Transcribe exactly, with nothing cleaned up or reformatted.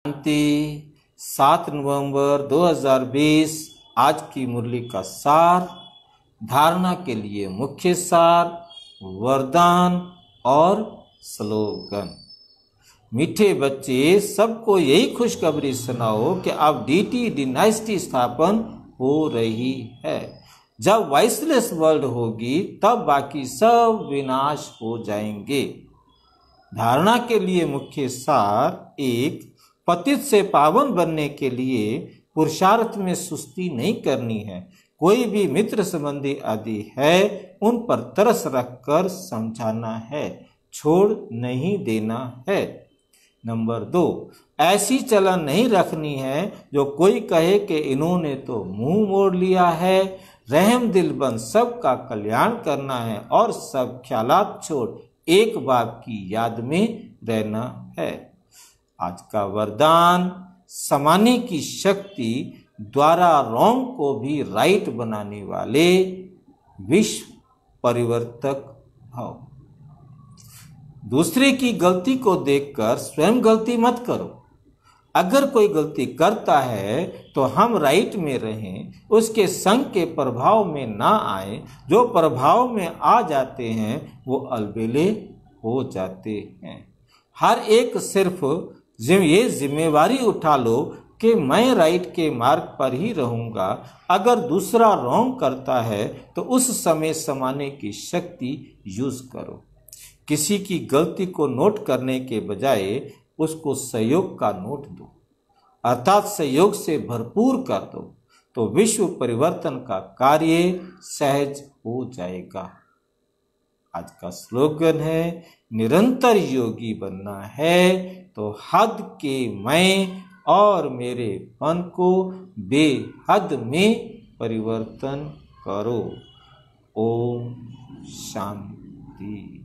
शांति। सात नवंबर दो हज़ार बीस। आज की मुरली का सार, धारणा के लिए मुख्य सार, वरदान और स्लोगन। मीठे बच्चे, सबको यही खुशखबरी सुनाओ कि अब डीटी डिनाइस्टी स्थापन हो रही है। जब वाइसलेस वर्ल्ड होगी तब बाकी सब विनाश हो जाएंगे। धारणा के लिए मुख्य सार, एक, पतित से पावन बनने के लिए पुरुषार्थ में सुस्ती नहीं करनी है। कोई भी मित्र संबंधी आदि है उन पर तरस रखकर समझाना है, छोड़ नहीं देना है। नंबर दो, ऐसी चलन नहीं रखनी है जो कोई कहे कि इन्होंने तो मुंह मोड़ लिया है। रहम दिल बन सबका कल्याण करना है और सब ख्यालात छोड़ एक बाप की याद में रहना है। आज का वरदान, समाने की शक्ति द्वारा रॉन्ग को भी राइट बनाने वाले विश्व परिवर्तक भव। दूसरे की गलती को देखकर स्वयं गलती मत करो। अगर कोई गलती करता है तो हम राइट में रहें, उसके संग के प्रभाव में ना आए। जो प्रभाव में आ जाते हैं वो अलबेले हो जाते हैं। हर एक सिर्फ ये जिम्मेवारी उठा लो कि मैं राइट के मार्ग पर ही रहूंगा। अगर दूसरा रॉन्ग करता है तो उस समय समाने की शक्ति यूज करो। किसी की गलती को नोट करने के बजाय उसको सहयोग का नोट दो, अर्थात सहयोग से भरपूर कर दो, तो विश्व परिवर्तन का कार्य सहज हो जाएगा। आज का स्लोगन है, निरंतर योगी बनना है तो हद के मैं और मेरे मन को बेहद में परिवर्तन करो। ओम शांति।